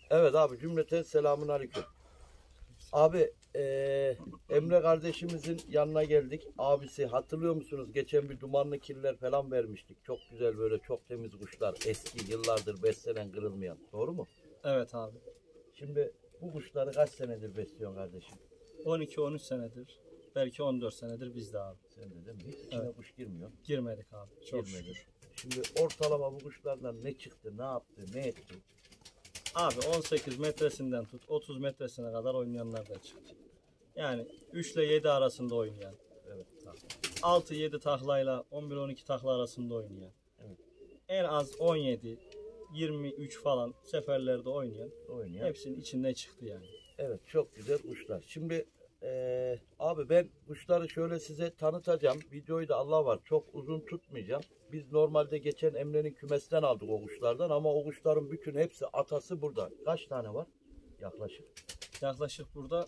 Evet abi, cümleten selamun aleyküm. Abi Emre kardeşimizin yanına geldik. Abisi, hatırlıyor musunuz? Geçen bir dumanlı kirler falan vermiştik. Çok güzel, böyle çok temiz kuşlar. Eski, yıllardır beslenen, kırılmayan. Doğru mu? Evet abi. Şimdi bu kuşları kaç senedir besliyorsun kardeşim? 12-13 senedir. Belki 14 senedir bizde abi. Sen de değil mi? Hiç içine kuş girmiyor. Girmedik abi. Çok Girmedi. şükür. Şimdi ortalama bu kuşlardan ne çıktı, ne yaptı, ne etti? Abi 18 metresinden tut 30 metresine kadar oynayanlar da çıktı. Yani 3 ile 7 arasında oynayan. Evet. 6-7 taklayla 11-12 takla arasında oynayan. Evet. En az 17, 23 falan seferlerde oynayan. Hepsinin içinde çıktı yani. Evet, çok güzel kuşlar. Şimdi abi ben kuşları şöyle size tanıtacağım. Videoyu da Allah var, çok uzun tutmayacağım. Biz normalde geçen Emre'nin kümesten aldık o kuşlardan ama o kuşların bütün hepsi atası burada. Kaç tane var yaklaşık? Yaklaşık burada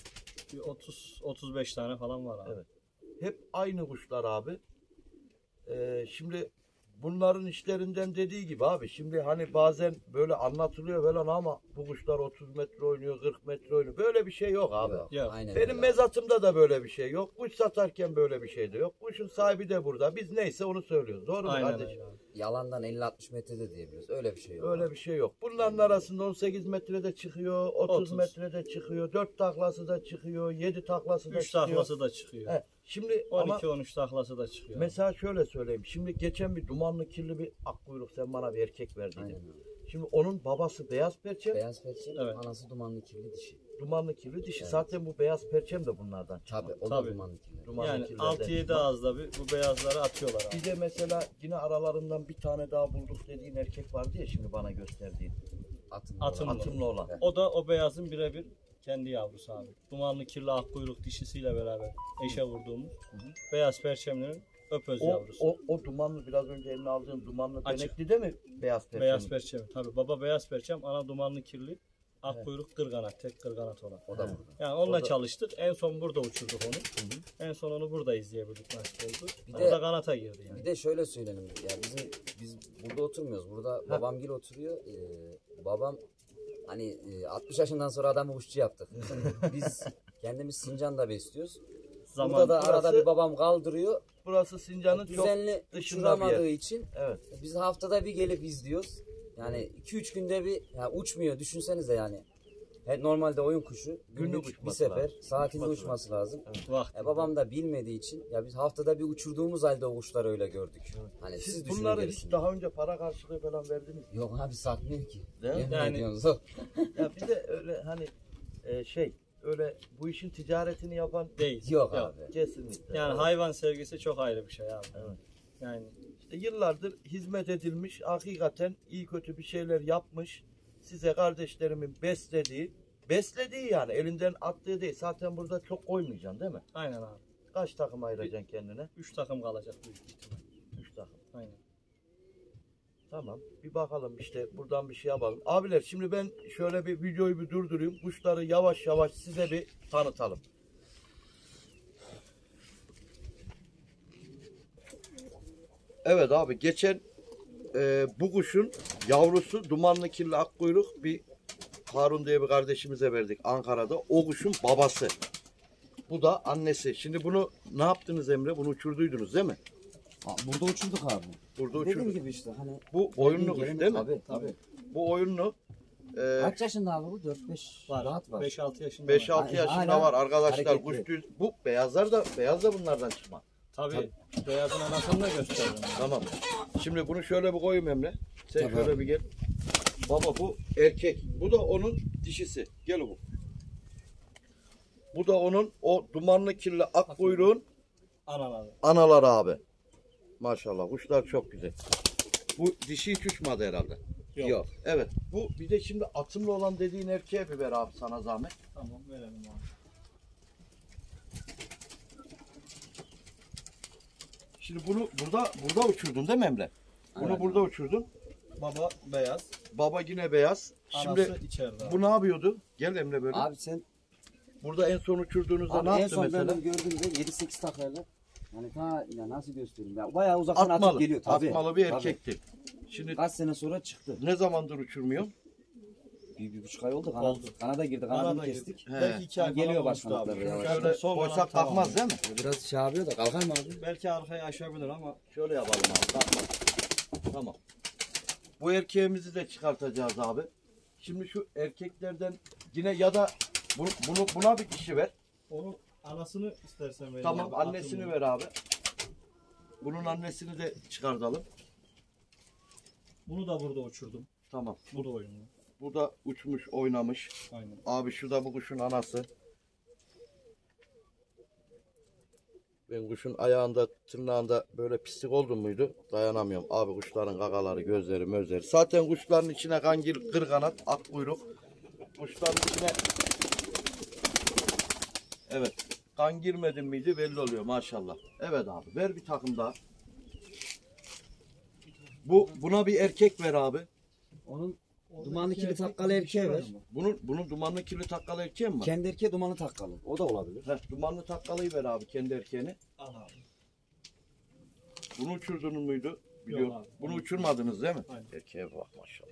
30-35 tane falan var abi. Evet. Hep aynı kuşlar abi. Şimdi bunların işlerinden dediği gibi abi, şimdi hani bazen böyle anlatılıyor falan ama bu kuşlar 30 metre oynuyor, 40 metre oynuyor. Böyle bir şey yok abi. Yok. Aynen Benim öyle. mezatımda da böyle bir şey yok. Kuş satarken böyle bir şey de yok. Kuşun sahibi de burada. Biz neyse onu söylüyoruz. Doğru mu Aynen kardeşim? öyle abi. Yalandan 50-60 metrede diyebiliriz. Öyle bir şey yok. Öyle bir şey yok. Bunların arasında 18 metrede çıkıyor, 30 metrede çıkıyor, 4 taklası da çıkıyor, 7 taklası da 3 çıkıyor. taklası da çıkıyor. He, şimdi ama 12-13 taklası da çıkıyor. mesela şöyle söyleyeyim. Şimdi geçen bir dumanlı kirli bir akkuyruk sen bana bir erkek verdin. Aynen öyle. Şimdi onun babası beyaz perçem, Beyaz perçem, Evet. anası dumanlı kirli dişi. dumanlı kirli dişi. Evet. Zaten bu beyaz perçem de bunlardan çıkma. Tabii o Tabii. da dumanlı kirli. Dumanlı Yani kirlerden 6-7 çıkma. ağızda bu beyazları atıyorlar abi. Bir de mesela yine aralarından bir tane daha bulduk dediğin erkek vardı ya şimdi bana gösterdiğin. Atımlı. Atımlı olan. Evet. O da o beyazın birebir kendi yavrusu abi. Dumanlı kirli akkuyruk dişisiyle beraber eşe vurduğumuz beyaz perçemlerin öpöz yavrusu. O dumanlı, biraz önce eline aldığın dumanlı Açık. benekli de mi beyaz perçem? Beyaz perçem. Tabii baba beyaz perçem, ana dumanlı kirli, akkuyruk kırganat, tek kırganat olan. O da burada. Yani onunla O da- çalıştık. En son burada uçurduk onu. En son onu burada izleyebildik nasip oldu. Bir O de- da kanata girdi yani. Bir de şöyle söyleyelim. Ya biz burada oturmuyoruz. Burada babamgil oturuyor. Babam hani 60 yaşından sonra adamı uççu yaptık. Biz kendimiz Sincan'da besliyoruz. Burada da arada burası- bir babam kaldırıyor. Burası Sincan'ın çok Düzenli dışında bir uçuramadığı yer. için Evet. biz haftada bir gelip izliyoruz. Yani 2-3 günde bir uçmuyor. Düşünsenize yani. Normalde oyun kuşu günlük bir uçması sefer lazım. saatinde Uçması uçması lazım. Vakti. Babam da bilmediği için ya biz haftada bir uçurduğumuz halde o kuşları öyle gördük. Hani siz Siz düşünün bunları gerisini. hiç daha önce para karşılığı falan verdiniz mi? Yok abi satmıyor ki. Değil mi? Yemin Yani- ediyorsunuz o. Ya bir de öyle hani öyle bu işin ticaretini yapan Değil. Yok abi. kesinlikle. Yani Evet. hayvan sevgisi çok ayrı bir şey abi. Evet. Yani İşte yıllardır hizmet edilmiş, hakikaten iyi kötü bir şeyler yapmış. Size kardeşlerimin beslediği yani elinden attığı değil. Zaten burada çok koymayacaksın değil mi? aynen abi. Kaç takım ayıracaksın kendine? 3 takım kalacak büyük ihtimal. 3 takım. Aynen. Tamam. Bir bakalım işte buradan bir şey yapalım. Abiler şimdi ben şöyle bir videoyu bir durdurayım. Kuşları yavaş yavaş size bir tanıtalım. Evet abi, geçen bu kuşun yavrusu dumanlı kirli akkuyruk bir Harun diye bir kardeşimize verdik Ankara'da. O kuşun babası. Bu da annesi. Şimdi bunu ne yaptınız Emre? Bunu uçurduydunuz değil mi? Burada uçurduk abi. Burada Dediğim uçurduk. gibi işte hani. Bu oyunlu kuş değil mi? Tabii. Bu oyunlu. Kaç yaşında abi bu? 4-5 Var. rahat var. 5-6 yaşında 5-6 var. yaşında Hala var arkadaşlar. hareketli. Kuş düz. Bu beyaz da bunlardan çıkma. Tabii. Beyazın anasını da gösterdim. Tamam. Şimdi bunu şöyle bir koyayım Emre. Sen Tabii. şöyle bir gel. Baba bu erkek. Bu da onun dişisi. Gel bu. Bu da onun o dumanlı kirli akkuyruğun Anaları. anaları abi. Maşallah kuşlar çok güzel. Bu dişi hiç uçmadı herhalde. Yok. Evet. Bu bir de şimdi atımlı olan dediğin erkeğe bir ver abi sana zahmet. Tamam verelim abi. Şimdi bunu burada uçurdun değil mi Emre? Bunu Evet. burada uçurdun. Baba beyaz. Baba yine beyaz. Şimdi Anası içeride abi. bu ne yapıyordu? Gel Emre böyle. Abi sen Burada en son uçurduğunuzda ne en yaptı son mesela? ben gördüğümde 7-8 taklayla. Yani ya nasıl göstereyim ya bayağı uzaktan Atmalı. atıp geliyor tabii. Atmalı bir Tabii. erkekti. Şimdi Kaç sene sonra çıktı. ne zamandır uçurmuyor? bir buçuk ay oldu. Oldu. Kanada girdi. Kanada Kanadını girdi. kestik. Belki 2 ay Geliyor falan başkanlıklar olmuştu abi. yavaş. Şöyle Şöyle koysak tamam. kalkmaz değil mi? Biraz şey yapıyor da kalkar mı abi? Belki arkaya aşabilir ama Şöyle yapalım abi. Kalkmaz. Tamam. Bu erkeğimizi de çıkartacağız abi. Şimdi şu erkeklerden yine ya da buna bir dişi ver. onun anasını istersen vereyim. Tamam, abi, annesini atın ver abi. Bunun annesini de çıkartalım. Bunu da burada uçurdum. Tamam. Bu da oyunlu. Bu da uçmuş, oynamış. Aynen. Abi şu da bu kuşun anası. Ben kuşun ayağında, tırnağında böyle pislik oldu muydu? Dayanamıyorum. Abi kuşların gagaları, gözleri, mözleri. Zaten kuşların içine kangil, kırganat, ak kuyruk. Kuşların içine... Evet. Kan girmedi miydi belli oluyor maşallah. Evet abi. Ver bir takım daha. Buna bir erkek ver abi. Onun dumanlı kirli takkalı erkeğe ver. Bunun dumanlı kirli takkalı erkeği mi var? Kendi erkeği dumanlı takkalı. O da olabilir. Heh, dumanlı takkalıyı ver abi kendi erkeğini. Al abi. Bunu uçurdunuz muydu? Biliyorum. abi. Bunu uçurmadınız değil mi? Aynen. Erkeğe bak maşallah.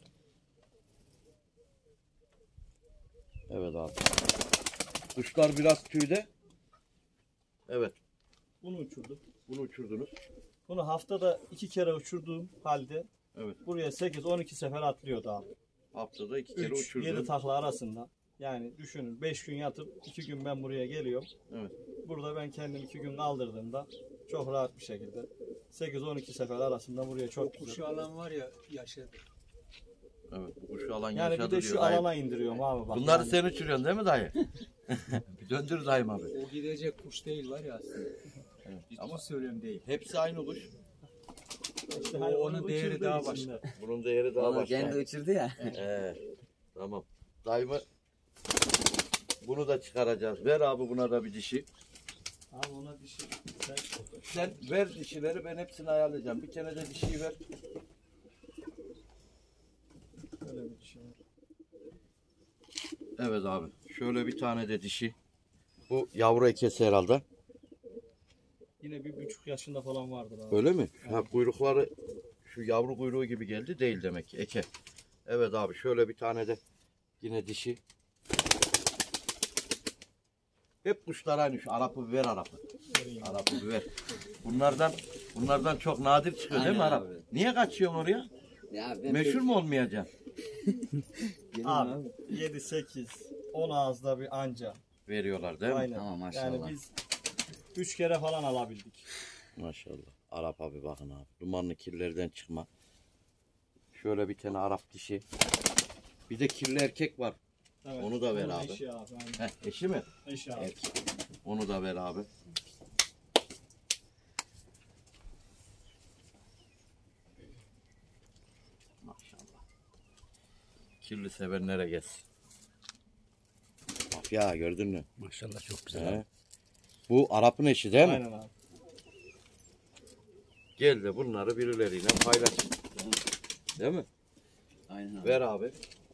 Evet abi. Kuşlar biraz tüyde. Evet. Bunu uçurdum. Bunu uçurdunuz. Bunu haftada 2 kere uçurduğum halde Evet. buraya 8-12 sefer atlıyordu abi. Haftada 2 kere 3-7 uçurdunuz. takla arasında. Yani düşünün 5 gün yatıp 2 gün ben buraya geliyorum. Evet. Burada ben kendim 2 gün kaldırdığımda çok rahat bir şekilde 8-12 sefer arasında buraya çok güzel. Kuşu alan var ya yaşadı. Evet. Bu kuşu alan Yani bir yaşadı de diyor şu dayı. alana indiriyorum abi bak. Bunları yani. sen uçuruyorsun değil mi dayı? Bir döndür dayım abi. O gidecek kuş değil var ya aslında. Evet. Ciddi Ama söylüyorum değil. hepsi aynı kuş. İşte O- hani onun onu değeri uçurduğu daha için başka. de. Bunun değeri daha Onu başka. kendi uçurdu ya. Tamam. Dayımı bunu da çıkaracağız. Ver abi buna da bir dişi. Abi ona bir şey. Sen ver dişileri, ben hepsini ayarlayacağım. Bir kere de dişiyi ver. Öyle bir şey var. Evet abi. Şöyle bir tane de dişi. Bu yavru ekesi herhalde. Yine 1,5 yaşında falan vardır abi. Öyle mi? Ha, kuyrukları şu yavru kuyruğu gibi geldi. Değil demek ki. Eke. Evet abi. Şöyle bir tane de yine dişi. Hep kuşlar aynı. Şu Arap'ı ver Arap'ı. Vereyim. Arap'ı ver. Bunlardan çok nadir çıkıyor değil mi Aynen Arap? abi. Niye kaçıyorsun oraya? Ya ben Meşhur mu olmayacaksın? Abi 7-8 10 ağızda bir anca. Veriyorlar değil mi? Aynen. Tamam, maşallah. Yani biz 3 kere falan alabildik. Maşallah. Arap abi bakın abi. Dumanlı kirlerden çıkma. Şöyle bir tane Arap dişi. Bir de kirli erkek var. Evet. Onu da ver Onun abi. Eşi abi. Aynen. Heh, eşi mi? Eşi abi. Erkek. Onu da ver abi. Maşallah. Kirli sevenlere gelsin. Bak ya gördün mü? Maşallah çok He. Bu Arap'ın eşi değil mi? Aynen abi. Gel de bunları birileriyle paylaş. Değil mi? Aynen abi. Ver abi.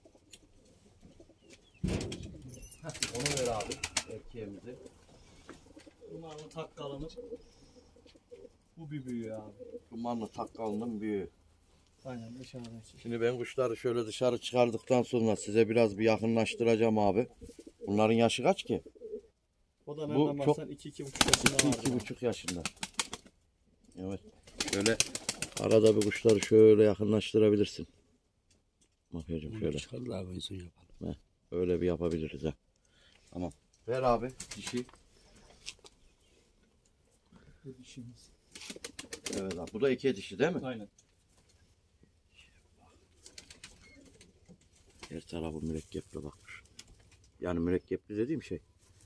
Onu ver abi. Erkeğimizi. Dumanlı takkalını. Bu bir büyüğü abi. Dumanlı takkalının büyüğü. Aynen dışarıdan çık. Şimdi ben kuşları şöyle dışarı çıkardıktan sonra size biraz bir yakınlaştıracağım abi. Bunların yaşı kaç ki? O da Bu nereden çok- baksan 2-2,5 yaşında vardı. 2,5 yaşında. Evet. Şöyle arada bir kuşları şöyle yakınlaştırabilirsin. Bakıyorum şöyle. Çıkardı abi en son yapalım. Öyle bir yapabiliriz ha. Tamam. Ver abi dişi. Bu dişimiz. Evet abi. Bu da iki dişi değil mi? Aynen. Her tarafı mürekkepli bakmış. Yani mürekkepli dediğim şey.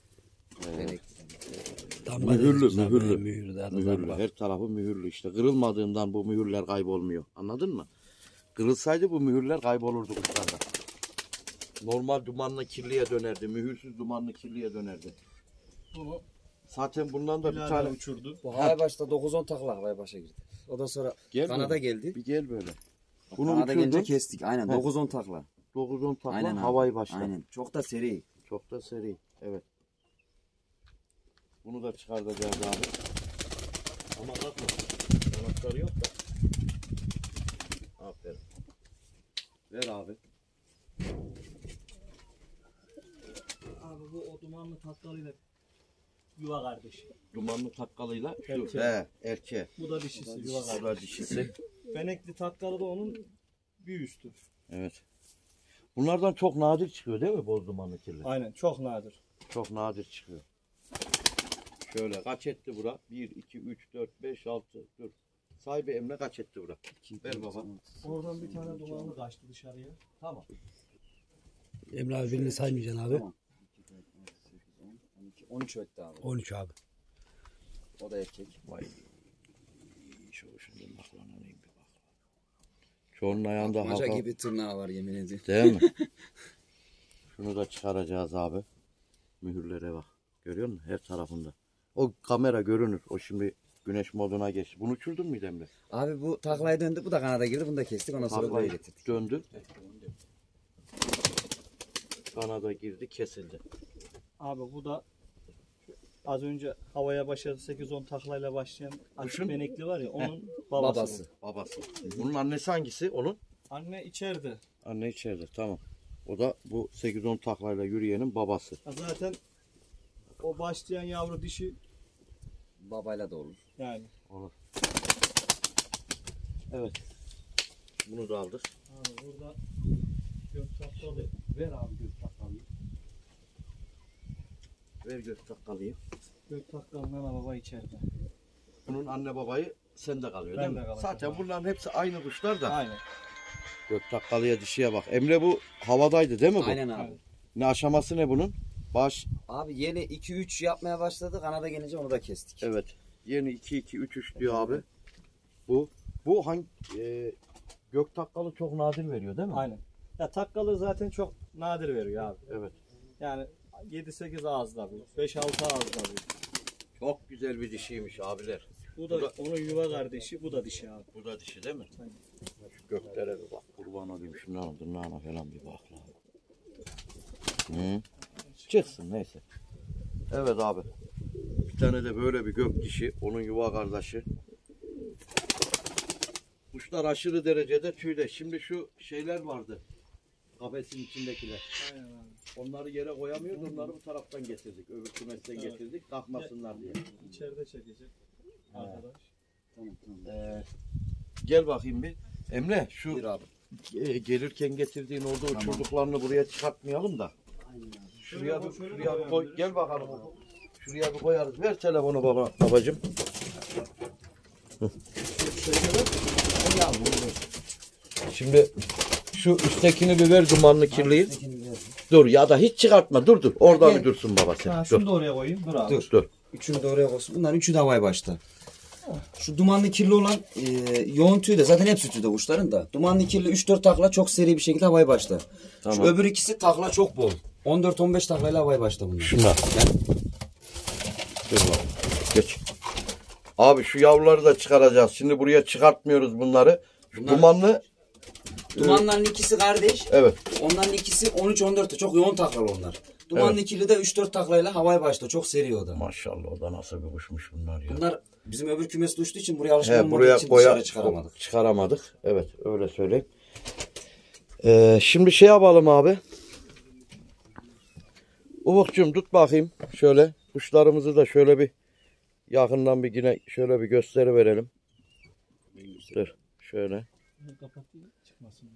Mühürlü, mühürlü. Mühürlü. Her tarafı mühürlü işte. Kırılmadığından bu mühürler kaybolmuyor. Anladın mı? Kırılsaydı bu mühürler kaybolurdu kuşlarda. Normal dumanlı kirliye dönerdi. Mühürsüz dumanlı kirliye dönerdi. Bunu Zaten bundan da bir birader tane... uçurdu. Bu havaya başta 9-10 takla havaya başa girdi. O da sonra Gel Kanada böyle. geldi. Bir gel böyle. Bunu Kanada gelince uçurdun. kestik. Aynen He. 9-10 takla. 9-10 takla Aynen abi. havayı başla. Aynen. Çok da seri. Çok da seri. Evet. Bunu da çıkartacağız abi. Ama bakma. Kanatları yok da. Aferin. Ver abi. bu o dumanlı takkalıyla yuva kardeşi. Dumanlı takkalıyla şu. Erkeği. Erkeği. Bu da dişisi yuva Bu kardeşi. da dişisi. Benekli takkalı da onun bir üstü. Evet. Bunlardan çok nadir çıkıyor değil mi boz dumanlı kirli? Aynen çok nadir. Çok nadir çıkıyor. Şöyle kaç etti bura? 1, 2, 3, 4, 5, 6, dur. Sahibi Emre kaç etti bura? Ver baba. Oradan bir tane dumanlı kaçtı dışarıya. Tamam. Emre abi birini saymayacaksın abi. Tamam. 13 öttü abi. 13 abi. O da erkek. Vay. Şu şimdi baklanayım bir bak. Çoğunun ayağında Maca halka. gibi tırnağı var yemin ediyorum. Değil mi? Şunu da çıkaracağız abi. Mühürlere bak. Görüyor musun? Her tarafında. O kamera görünür. O şimdi güneş moduna geçti. Bunu uçurdun mu Emre? Abi bu taklaya döndü. Bu da kanada girdi. Bunu da kestik. Ondan sonra buraya Taklayı getirdik. döndü. Kanada girdi, kesildi. Abi bu da az önce havaya başladı 8-10 taklayla başlayan açık Kuşun? benekli var ya onun babası. Babası. Babası. Bunun annesi hangisi? Onun? bu. Anne içeride. Anne içeride. Tamam. O da bu 8-10 taklayla yürüyenin babası. Ha, zaten o başlayan yavru dişi Babayla da olur. yani. Olur. Evet. Bunu da aldık. Abi burada gök takkalı. Ver abi gök takkalıyı. Ver gök takkalıyı. Gök takkalının ana baba içeride. Bunun anne babayı sende kalıyor Ben değil de mi? kalacağım Zaten abi. bunların hepsi aynı kuşlar da. Aynen. Gök takkalıya dişiye bak. Emre bu havadaydı değil mi bu? Aynen abi. Ne aşaması ne bunun? Baş. Abi yeni 2-3 yapmaya başladı. Kanada gelince onu da kestik. Evet. Yeni 2-2-3-3 diyor abi. Bu hangi gök takkalı çok nadir veriyor değil mi? Aynen. Ya takkalı zaten çok nadir veriyor abi. Evet. Yani 7-8 ağızda bu. 5-6 ağızda bu. Çok güzel bir dişiymiş abiler. Bu da onun yuva kardeşi, bu da dişi abi. Bu da dişi değil mi? Aynen. Şu göklere bir bak. Kurban olayım şunların tırnağına falan bir bak lan. Hı. Çıksın neyse. Evet abi. Bir tane de böyle bir gök dişi. Onun yuva kardeşi. Kuşlar aşırı derecede tüyde. Şimdi şu şeyler vardı. Kafesin içindekiler. Aynen abi. Onları yere koyamıyoruz. Onları bu taraftan getirdik. Öbür kümesten getirdik. Kalkmasınlar diye. İçeride çekecek arkadaş. Gel bakayım bir. Emre şu Buyur abi. gelirken getirdiğin orada uçurduklarını buraya çıkartmayalım da. Şuraya bir, şuraya bir koy. Gel bakalım. Şuraya bir koyarız. Ver telefonu babacığım. Hı. Şimdi şu üsttekini bir ver dumanlı kirliyi. Dur ya da hiç çıkartma. Dur. Orada bir dursun baba sen. Ha, Dur. şunu da oraya koyayım. Dur abi. Dur. Dur. Üçünü de oraya koysun. Bunların üçü de havaya başta. Şu dumanlı kirli olan yoğun tüy de zaten hepsi tüyde kuşların da. Dumanlı kirli 3-4 takla çok seri bir şekilde havaya başta. Tamam. Şu öbür ikisi takla çok bol. 14-15 taklayla havaya başta bunlar. Şunlar. Dur bakalım. Geç. Abi şu yavruları da çıkaracağız. Şimdi buraya çıkartmıyoruz bunları. Şu Bunlar- dumanlı. Dumanların ikisi kardeş. Evet. Onların ikisi 13-14'te çok yoğun taklalı onlar. Dumanlı ikili de 3-4 taklayla havaya başta. Çok seri o da. Maşallah o da nasıl bir kuşmuş bunlar ya. Bunlar bizim öbür kümeste uçtuğu için buraya alışkın He, olmadığı buraya için dışarı çıkaramadık. çıkaramadık. Evet öyle söyleyeyim. Şimdi şey yapalım abi. Ufukcuğum tut bakayım. Şöyle kuşlarımızı da şöyle bir yakından bir yine şöyle bir gösteri verelim. Dur şöyle. Bunu kapatayım çıkmasın.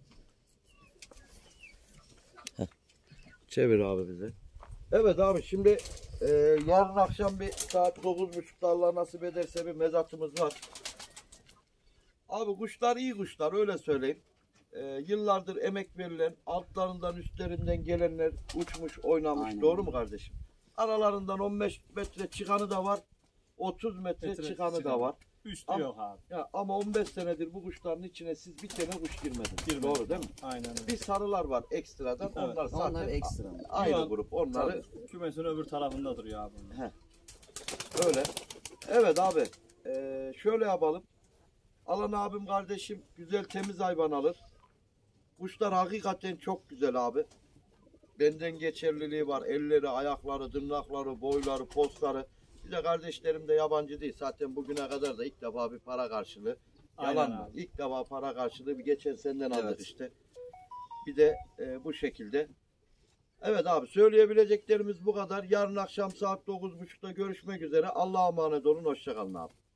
Çevir abi bize. Evet abi şimdi yarın akşam bir saat 9.30'da Allah nasip ederse bir mezatımız var. Abi kuşlar iyi kuşlar öyle söyleyeyim. Yıllardır emek verilen altlarından üstlerinden gelenler uçmuş oynamış. Aynen. Doğru mu kardeşim? Aralarından 15 metre çıkanı da var. 30 metre Metre çıkanı da çıkanı. var. Üstü Ama- yok abi. Ya, ama 15 senedir bu kuşların içine siz bir tane kuş girmediniz. Girmedi. Doğru değil mi? Aynen öyle. Bir sarılar var ekstradan. Evet. Onlar zaten Onlar ekstra. aynı Şu an- grup. Onları Kümesin öbür tarafında duruyor abi. bunlar. öyle. Evet abi. Şöyle yapalım. Alan abim kardeşim güzel temiz hayvan alır. Kuşlar hakikaten çok güzel abi. Benden geçerliliği var. Elleri, ayakları, tırnakları, boyları, postları. Bir de kardeşlerim de yabancı değil. Zaten bugüne kadar da ilk defa bir para karşılığı. Aynen Yalan mı? abi. İlk defa para karşılığı bir geçen senden aldık Evet. işte. Bir de bu şekilde. Evet abi, söyleyebileceklerimiz bu kadar. Yarın akşam saat 9.30'da görüşmek üzere. Allah'a emanet olun. Hoşçakalın abi.